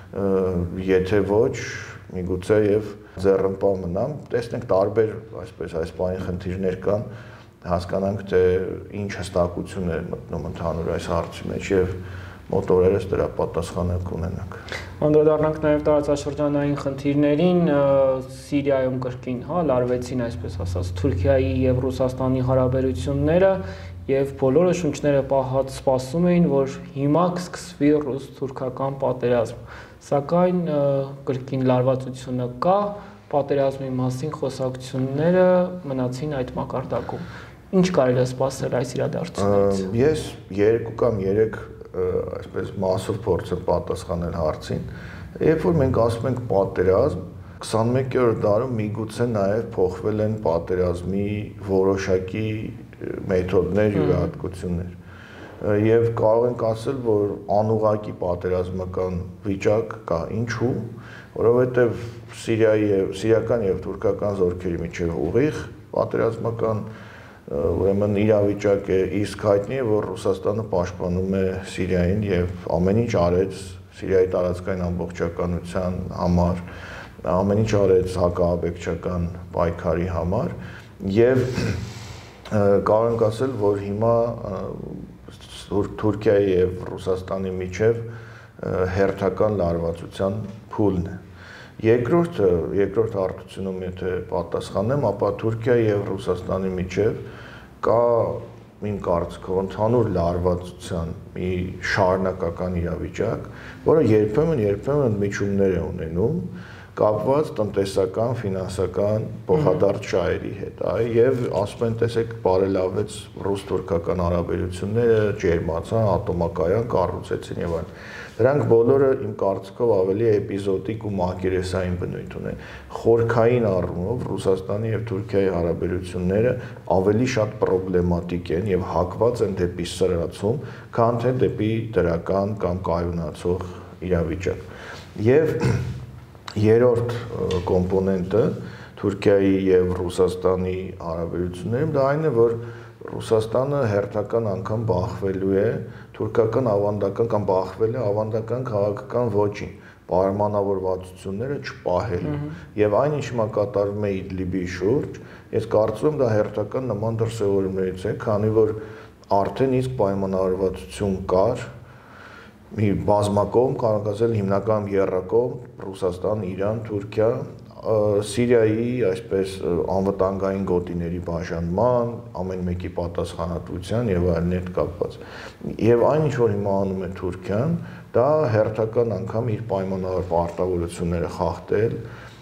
եթե ոչ, միգուցե եւ ձեռնպա մնամ, տեսնենք տարբեր, այսպես այս բանի խնդիրներ կան, հասկանանք, թե ինչ հստակություն է մտնում ընդհանուր այս հարցի մեջ եւ մոտորերս դրա պատասխանը կունենանք։ Անդրադառնանք նաև տարածաշրջանային խնդիրներին, Սիրիայում կրկին, հա, լարվեցին, այսպես ասած, Թուրքիայի եւ Ռուսաստանի հարաբերությունները եւ բոլորը շունչները պահած սպասում էին, որ հիմա կսկսվի ռուս-թուրքական պատերազմ։ Սակայն կրկին լարվածությունը կա, պատերազմի մասին խոսակցությունները մնացին այդ մակարդակում։ Ինչ կարելի է սպասել այս իրադարձությունից։ Ես երկու կամ երեք այսպես մասով փորձեմ պատասխանել հարցին, երբ որ մենք ասում ենք պատերազմ, քսանմեկերորդ դարում միգուցե նաև փոխվել են պատերազմի որոշակի մեթոդներ, յուրահատկություններ։ Եվ կարող ենք ասել, որ անուղղակի պատերազմական վիճակ կա, ինչու, որովհետև Սիրիայի եւ սիրիական եւ թուրքական զորքերի միջև ուղիղ պատերազմական ուրեմն իրավիճակ է, իսկ հայտնի է, որ Ռուսաստանը պաշտպանում է Սիրիային եւ ամեն ինչ արեց Սիրիայի տարածքային ամբողջականության համար, ամեն ինչ արեց հակաաբեկչական պայքարի համար եւ կարող ենք ասել, որ հիմա Թուրքիայի եւ Ռուսաստանի միջև հերթական լարվածության փուլն է։ Երկրորդ երկրորդ հարթությունում եթե պատասխանեմ, ապա Թուրքիայի եւ Ռուսաստանի միջև կա իմ կարծիքով ընդհանուր լարվածության մի շարունակական իրավիճակ, որը երբեմն երբեմն ընդմիջումներ է ունենում կապված տնտեսական, ֆինանսական փոխադարձ շահերի հետ, այ եւ ասում են, տեսեք, բարելավեց ռուս-թուրքական հարաբերությունները, ջերմացան, ատոմակայան կառուցեցին եւ այլն։ Դրանք բոլորը իմ կարծիքով ավելի էպիզոդիկ ու մակերեսային բնույթ ունեն։ Խորքային առումով Ռուսաստանի եւ Թուրքիայի հարաբերությունները ավելի շատ պրոբլեմատիկ են եւ հակված են դեպի սրացում, քան թե դեպի դրական կամ կայունացող իրավիճակ։ Եվ երրորդ կոմպոնենտը Թուրքիայի եւ Ռուսաստանի հարաբերություններում դա այն է, որ Ռուսաստանը հերթական անգամ բախվելու է թուրքական ավանդական կամ բախվել է ավանդական քաղաքական ոճին, պայմանավորվածությունները չպահելու եւ այն ինչ հիմա կատարվում է Իդլիբի շուրջ, ես կարծում եմ դա հերթական նման դրսևորումներից է, քանի որ արդեն իսկ պայմանավորվածություն կար մի բազմակողմ, կարող ասել հիմնական եռակողմ Ռուսաստան, Իրան, Թուրքիա, Սիրիայի այսպես անվտանգային գոտիների բաժանման, ամեն մեկի պատասխանատվության եւ այլն հետ կապված։ Եվ այն ինչ որ հիմա անում է Թուրքիան, դա հերթական անգամ իր պայմանավոր պարտավորությունները խախտել,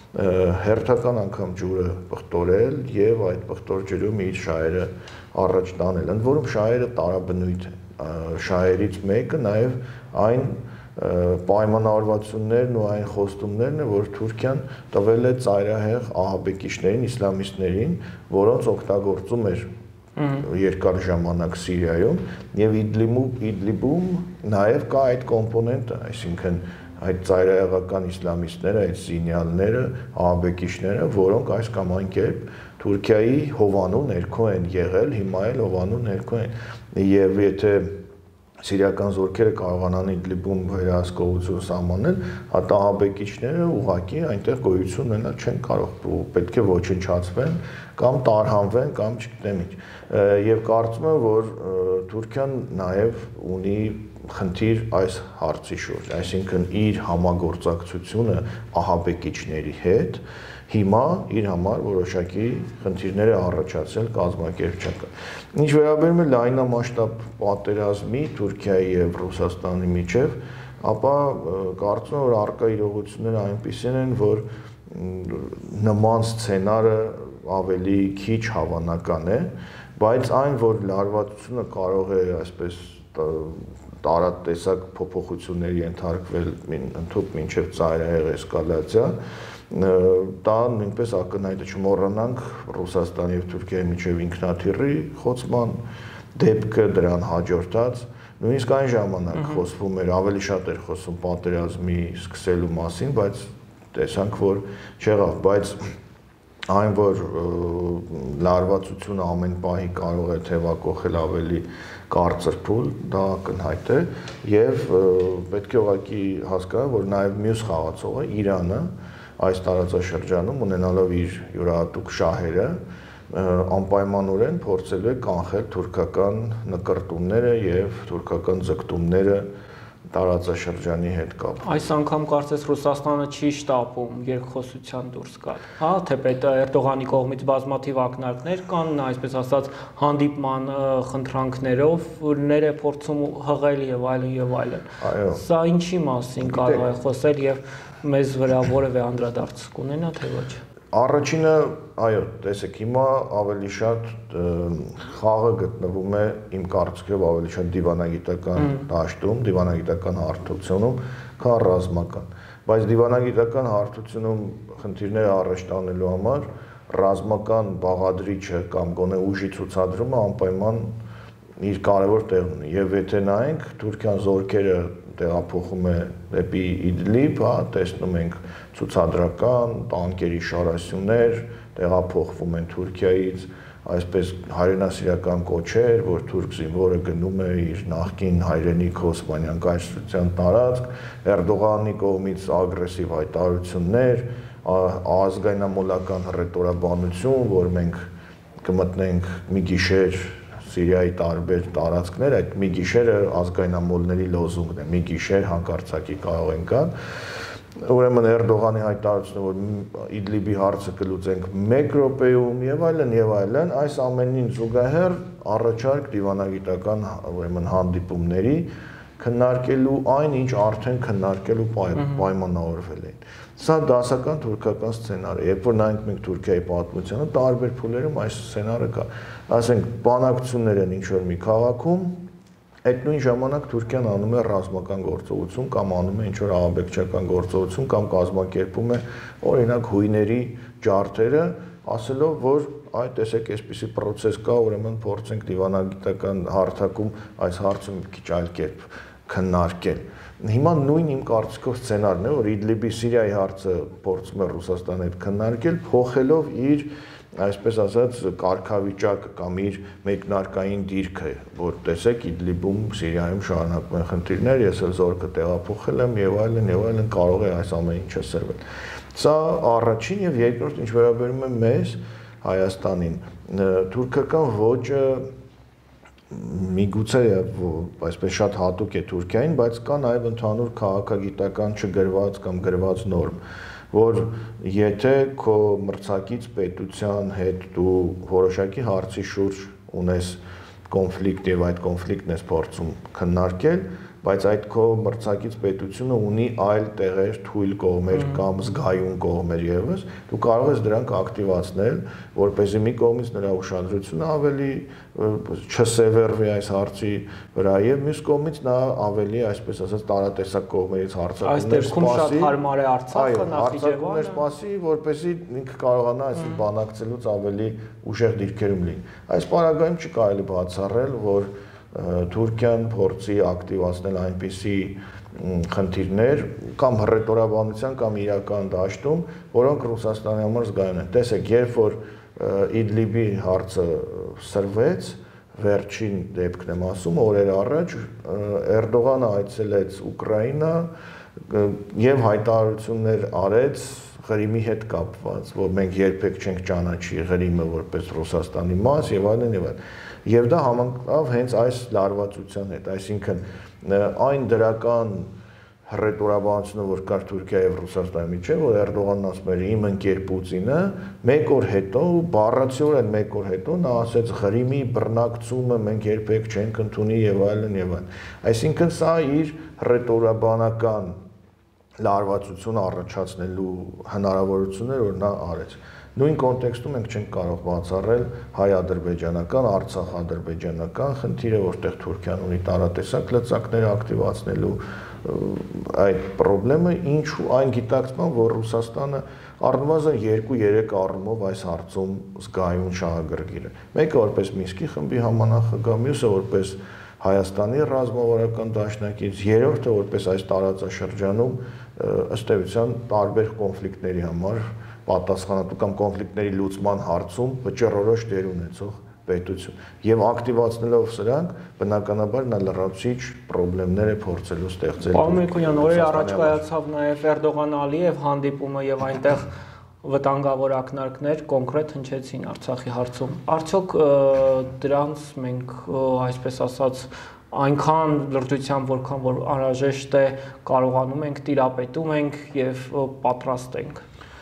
հերթական անգամ ջուրը պղտորել եւ այդ պղտոր ջրում իր շահերը առաջ տանել։ Ընդ որում շահերը տարաբնույթ են։ Շահերից մեկը նաեւ այն պայմանավորվածություններն ու այն խոստումներն է, որ Թուրքիան տվել է ծայրահեղ ահաբեկիչներին, իսլամիստներին, որոնց օգտագործում էր երկար ժամանակ Սիրիայում եւ Իդլիբում, Իդլիբում նաեւ կա այդ կոմպոնենտը, այսինքն այդ ծայրահեղական իսլամիստները, այդ զինյալները, ահաբեկիչները, որոնք այս կամ այն կերպ Թուրքիայի հովանու ներքո են եղել, հիմա էլ հովանու ներքո են։ Եվ եթե սիրիական զորքերը կարողանան Իդլիբում վերահսկողություն սահմանել, ահաբեկիչները ուղղակի այնտեղ գոյություն ունենալ չեն կարող, պետք է ոչնչացվեն կամ տարհանվեն կամ չգիտեմ ինչ։ Եվ կարծում եմ, որ Թուրքիան նաև ունի խնդիր այս հարցի շուրջ, այսինքն իր համագործակցությունը ահաբեկիչների հետ հիմա իր համար որոշակի խնդիրներ է առաջացել կազմակերպչական։ Ինչ վերաբերում է լայնամասշտաբ պատերազմի Թուրքիայի եւ Ռուսաստանի միջև, ապա կարծում եմ, որ առկա իրողությունները այնպիսին են, որ նման սցենարը ավելի քիչ հավանական է, բայց այն, որ լարվածությունը կարող է այսպես տարատեսակ փոփոխությունների ենթարկվել ընդհանուր մինչև ծայրահեղ էսկալացիա, դա նույնպես ակնհայտ է, չմոռանանք Ռուսաստանի եւ Թուրքիայի միջև ինքնաթիռի խոցման դեպքը, դրան հաջորդած, նույնիսկ այն ժամանակ խոսվում էր, ավելի շատ էր խոսում պատերազմի սկսելու մասին, բայց տեսանք, որ չեղավ, բայց այն, որ լարվածությունը ամեն պահի կարող է թևակողել ավելի կարծր փուլ, դա ակնհայտ է եւ պետք է ուղղակի հասկանալ, որ նաեւ մյուս խաղացողը Իրանը այս տարածաշրջանում ունենալով իր յուրահատուկ շահերը անպայմանորեն փորձելու է կանխել թուրքական նկրտումները եւ թուրքական ձգտումները տարածաշրջանի հետ կապ։ Այս անգամ կարծես Ռուսաստանը չի շտապում երկխոսության դուրս գալ։ Հա, թեպետ Էրդողանի կողմից բազմաթիվ ակնարկներ կան, այսպես ասած, հանդիպման խնդրանքներով, որներ է փորձում հղել եւ այլն եւ այլն։ Այո։ Սա ինչի մասին կարող է խոսել եւ մեզ վրա որևէ անդրադարձ կունենա, թե ոչ։ Առաջինը, այո, տեսեք, հիմա ավելի շատ խաղը գտնվում է իմ կարծիքով ավելի շատ դիվանագիտական դաշտում, դիվանագիտական հարթությունում, քան ռազմական։ Բայց դիվանագիտական հարթությունում խնդիրները առաջ տանելու համար ռազմական բաղադրիչը կամ գոնե ուժի ցուցադրումը անպայման իր կարևոր տեղն ունի։ Եվ եթե նայենք Թուրքիան զորքերը տեղափոխում է դեպի Իդլիբ, հա, տեսնում ենք ցուցադրական, տանկերի շարասյուներ, տեղափոխվում են Թուրքիայից, այսպես հայրենասիրական կոչեր, որ թուրք զինվորը գնում է իր նախկին հայրենիք Օսմանյան կայսրության տարածք, Էրդողանի կողմից ագրեսիվ հայտարարություններ, ազգայնամոլական հռետորաբանություն, որ մենք կմտնենք մի գիշեր Սիրիայի տարբեր տարածքներ, այդ մի գիշերը ազգայնամոլների լոզունգն է, մի գիշեր հանկարծակի կարող են գալ։ Ուրեմն Էրդողանի հայտարարությունը, որ Իդլիբի հարցը կլուծենք մեկ րոպեում եւ այլն եւ այլն, այս ամենին զուգահեռ առաջարկ դիվանագիտական ուրեմն հանդիպումների քննարկելու այն, ինչ արդեն քննարկելու պայմանավորվել էին։ Սա դասական թուրքական սցենար է, երբ որ նայենք մենք Թուրքիայի պատմությանը, տարբեր փուլերում այս սցենարը կա։ Ասենք բանակցություններ են ինչ-որ մի քաղաքում, այդ նույն ժամանակ Թուրքիան անում է ռազմական գործողություն կամ անում է ինչ-որ ահաբեկչական գործողություն կամ կազմակերպում է օրինակ հույների ջարդերը, ասելով, որ այ տեսեք, այսպիսի process կա, ուրեմն փորձենք դիվանագիտական հարթակում այս հարցը մի քիչ այլ կերպ քննարկել։ Հիմա նույն իմ կարծիքով սցենարն է, որ Իդլիբի Սիրիայի հարցը փորձում է Ռուսաստանի հետ քննարկել, փոխելով իր, այսպես ասած, կարգավիճակը կամ իր մեկնարկային դիրքը, որ տեսեք Իդլիբում, Սիրիայում շարունակվում են խնդիրներ, ես էլ զորքը տեղափոխել եմ եւ այլն եւ այլն, կարող է այս ամեն ինչը սրվել։ Սա առաջին եւ երկրորդ ինչ վերաբերում է մեզ Հայաստանին, թուրքական ոճը միգուցե այսպես շատ հատուկ է Թուրքիային, բայց կա նաև ընդհանուր քաղաքագիտական չգրված կամ գրված նորմ, որ եթե քո մրցակից պետության հետ դու որոշակի հարցի շուրջ ունես կոնֆլիկտ եւ այդ կոնֆլիկտն ես փորձում քննարկել, բայց այդ քո մրցակից պետությունը ունի այլ տեղեր, թույլ կողմեր կամ զգայուն կողմեր եւս, դու կարող ես դրանք ակտիվացնել, որպեսզի մի կողմից նրա ուշադրությունը ավելի չսևեռվի այս հարցի վրա եւ մյուս կողմից նա ավելի, այսպես ասած, տարատեսակ կողմերից հարցակումներ սպասի։ Այս դեպքում շատ հարմար է Արցախը, Նախիջևանը սպասի, որպեսզի ինքը կարողանա այսպես բանակցելուց ավելի ուժեղ դիրքերում լինի։ Այս պարագայում չի կարելի բացառել, որ Թուրքիան փորձի ակտիվացնել այնպիսի խնդիրներ կամ հռետորաբանության կամ իրական դաշտում, որոնք Ռուսաստանի համար զգայուն են։ Տեսեք, երբ որ Իդլիբի հարցը սրվեց, վերջին դեպքն եմ ասում, օրեր առաջ Էրդողանը այցելեց Ուկրաինա եւ հայտարարություններ արեց Ղրիմի հետ կապված, որ մենք երբեք չենք ճանաչի Ղրիմը որպես Ռուսաստանի մաս եւ այլն եւ այլն։ Եվ դա համընկավ հենց այս լարվածության հետ, այսինքն այն դրական հռետորաբանությունը, որ կար Թուրքիայի եւ Ռուսաստանի միջեւ, որ Էրդողանն ասում էր իմ ընկեր Պուտինը, մեկ օր հետո, բառացիորեն մեկ օր հետո նա ասեց Ղրիմի բռնակցումը մենք երբեք չենք ընդունի եւ այլն եւ այլն։ Այսինքն սա իր հռետորաբանական լարվածությունը առաջացնելու հնարավորություններ, որ նա արեց։ Նույն կոնտեքստում մենք չենք կարող բացառել հայ-ադրբեջանական, արցախ-ադրբեջանական խնդիրը, որտեղ Թուրքիան ունի տարատեսակ լծակներ ակտիվացնելու այդ խնդրը, ինչու այն գիտակցման, որ Ռուսաստանը առնվազն երկու-երեք առումով այս հարցում զգայուն շահագրգիռ է։ Մեկը որպես Մինսկի խմբի համանախագահ, մյուսը որպես Հայաստանի ռազմավարական դաշնակից, երրորդը որպես այս տարածաշրջանում ըստ էության տարբեր կոնֆլիկտների համար պատասխանատու կամ կոնֆլիկտների լուծման հարցում վճռորոշ դեր ունեցող պետություն։ Եվ ակտիվացնելով սրանք, բնականաբար նա լրացուցիչ խնդիրներ է փորձելու ստեղծել։ Պարոն Մելքոնյան, օրեր առաջ կայացավ նաև Էրդողան-Ալիև հանդիպումը եւ այնտեղ վտանգավոր ակնարկներ կոնկրետ հնչեցին Արցախի հարցում։ Արդյոք դրանց մենք, այսպես ասած, այնքան լրջությամբ, որքան որ անհրաժեշտ է, կարողանում ենք, տիրապետում ենք եւ պատրաստ ենք։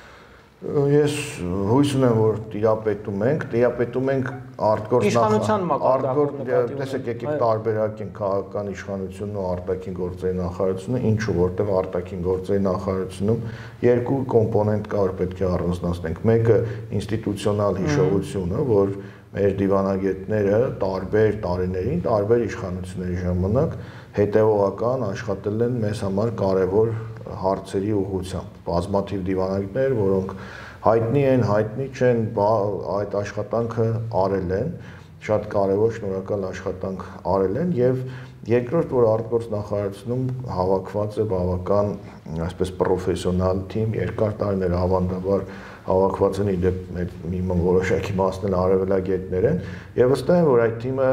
Ես հույս ունեմ, որ տիրապետում ենք, տիրապետում ենք արտգործ իշխանության, տեսեք, եկեք տարբերակենք քաղաքական իշխանությունն ու արտաքին գործերի նախարարությունը, ինչու, որտեղ արտաքին գործերի նախարարությունում երկու կոմպոնենտ կա, որ պետք է առանձնացնենք։ Մեկը ինստիտուցիոնալ հիշողությունը, որ մեր դիվանագետները տարբեր տարիներին, տարբեր իշխանությունների ժամանակ հետևողական աշխատել են մեզ համար կարևոր հարցերի ուղղությամբ։ Բազմաթիվ դիվանագետներ, որոնք հայտնի են, հայտնի չեն, այդ աշխատանքը արել են, շատ կարևոր շնորհակալ աշխատանք արել են եւ երկրորդ որ արտգործ նախարարությունում հավաքված է բավական այսպես պրոֆեսիոնալ թիմ, երկար տարիներ ավանդաբար հավաքված են իդեպ մի որոշակի մասն էլ արևելագետներ են եւ վստահ եմ որ այդ թիմը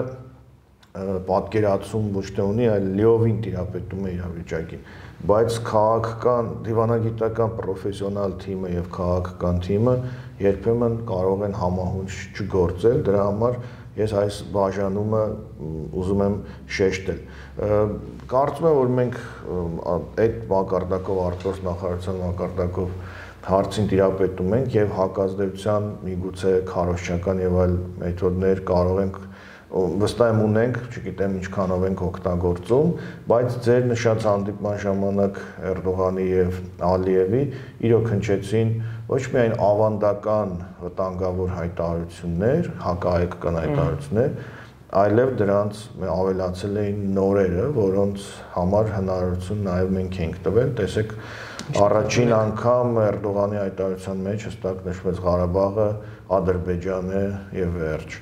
պատկերացում ոչ թե ունի, այլ լիովին տիրապետում է իրավիճակին, բայց քաղաքական, դիվանագիտական պրոֆեսիոնալ թիմը եւ քաղաքական թիմը երբեմն կարող են համահունչ չգործել, դրա համար ես այս բաժանումը ուզում եմ շեշտել։ Կարծում եմ, որ մենք այդ մակարդակով արտգործ նախարարության մակարդակով հարցին տիրապետում ենք եւ հակազդեցության միգուցե քարոզչական եւ այլ մեթոդներ կարող ենք վստահ եմ ունենք, չգիտեմ ինչքանով ենք օգտագործում, բայց ձեր նշած հանդիպման ժամանակ Էրդողանի եւ Ալիևի իրոք հնչեցին ոչ միայն ավանդական վտանգավոր հայտարարություններ, հակահայկական հայտարարություններ, այլև դրանց ավելացել էին նորերը, որոնց համար հնարավորություն նաեւ մենք ենք տվել, տեսեք առաջին անգամ Էրդողանի հայտարարության մեջ հստակ նշվեց Ղարաբաղը, Ադրբեջանը եւ վերջ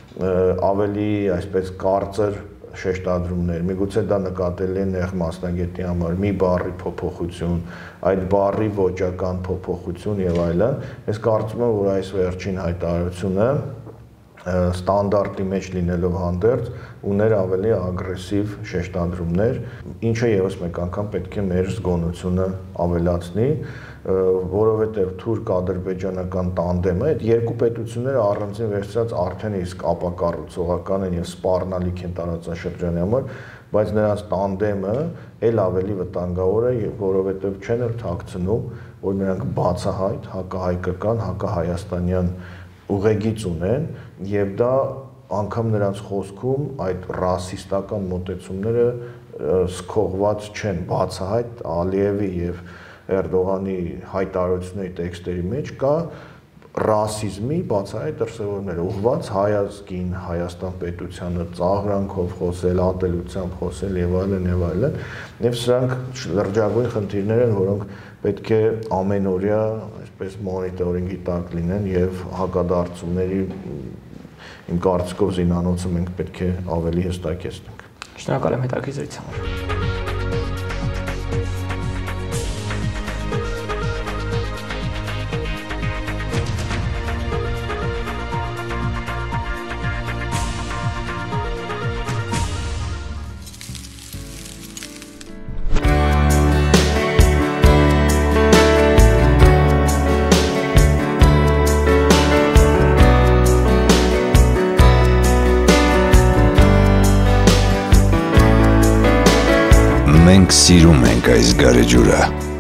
ավելի այսպես կարծր շեշտադրումներ, միգուցե դա նկատելի է նեղ մասնագետի համար, մի բառի փոփոխություն, այդ բառի ոճական փոփոխություն եւ այլն, ես կարծում եմ, որ այս վերջին հայտարարությունը ստանդարտի մեջ լինելով հանդերձ ուներ ավելի ագրեսիվ շեշտադրումներ, ինչը եւս մեկ անգամ պետք է մեր զգոնությունը ավելացնի, որովհետև թուրք-ադրբեջանական տանդեմը այդ երկու պետությունները առանձին վերցրած արդեն իսկ ապակառուցողական են եւ սպառնալիք են տարածաշրջանի համար, բայց նրանց տանդեմը ել ավելի վտանգավոր է, որովհետև չեն էլ թաքցնում, որ նրանք բացահայտ հակահայկական, հակահայաստանյան ուղեգիծ ունեն եւ դա անգամ նրանց խոսքում այդ ռասիստական մոտեցումները սկողված չեն, բացահայտ Ալիևի եւ Էրդողանի հայտարարությունների տեքստերի մեջ կա ռասիզմի բացահայտ դրսևորումներ, ուղղված հայազգին, Հայաստան պետությանը ծաղրանքով խոսել, ատելությամբ խոսել եւ այլն եւ այլն, եւ սրանք լրջագույն խնդիրներ են, որոնք պետք է ամենօրյա այսպես մոնիտորինգի տակ լինեն եւ հակադարձումների իմ կարծիքով զինանոցը մենք պետք է ավելի հստակեցնենք։ Շնորհակալ եմ հետաքրքրության համար։ Մենք սիրում ենք այս գարեջուրը։